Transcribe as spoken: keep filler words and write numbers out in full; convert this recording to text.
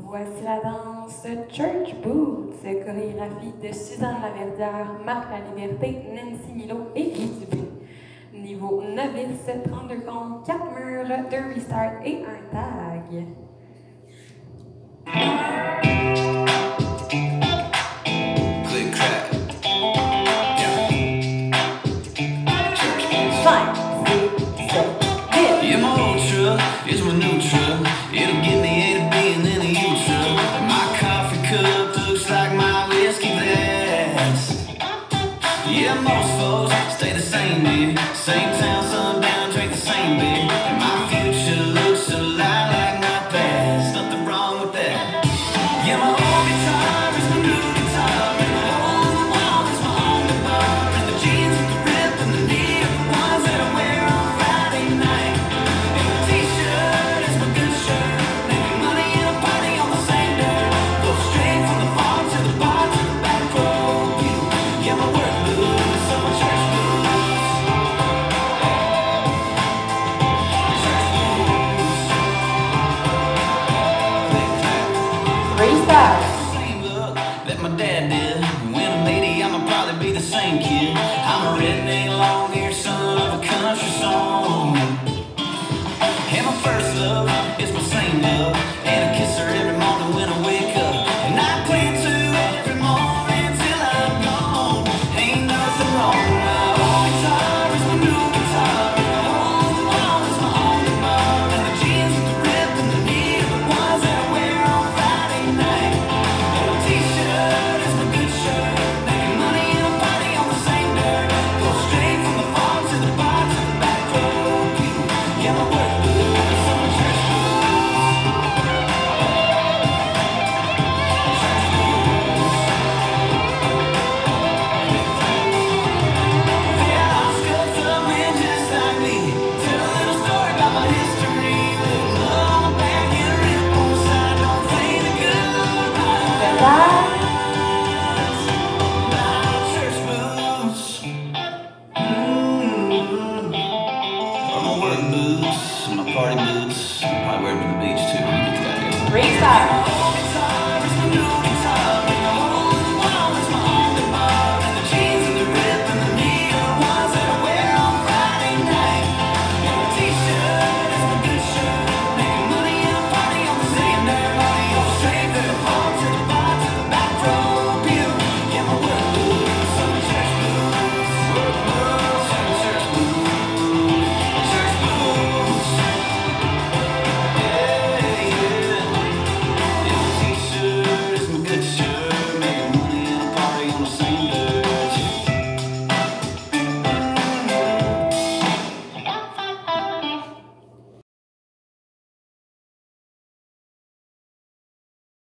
Voici la danse Church Boots, chorégraphie de Suzanne Laverdière, Marc Laliberté, Nancy Milo et Guy Dubé. Niveau novice, trente-deux comptes, quatre murs, deux restarts et un tag. Click crack. cinq, six, sept, huit. Yeah, my old truck is my new truck. It'll get me A to B and then a U truck. My coffee cup looks like my whiskey glass. Yeah, most folks stay the same here. Same town, sundown, drink the same beer. And my future looks a lot like my past. Nothing wrong with that. Yeah, my old guitar is my new guitar. And the hole in the wall is my only bar. And the jeans with the rip and the knee are the ones that I wear on Friday night. And the t-shirt is my good shirt. Making money in a party on the same dirt. Go straight from the farm to the bar to the back row view. Yeah, my work blues, so my church blues. Church blues. Click clack. Restart. Same look that my dad did. When I'm eighty, I'ma probably be the same kid. I'm a redneck, long-haired son of a country song. And my first love is my same love. And I kiss her every morning when I wake up. And I plan to every morning till I'm gone. Ain't nothing wrong. My old guitar is my new guitar. And the hole in the wall is my only bar. And the jeans with the rip and the knee are the ones that I wear on Friday night. And my t-shirt is my good shirt. Making money in a party on the same dirt. Go straight from the farm to the bar to the back row view. Yeah, my work blues, so my church blues. Church blues. Yeah, I'm scuffed up man just like me. Tell a little story about my history. Little love on my back and a rip on the side. Don't play the goodbye. Verdad. My church boots. Mm. Or my work boots, my party boots. I'll probably wear them to the beach too when you get to that area. Restart. My old guitar is my new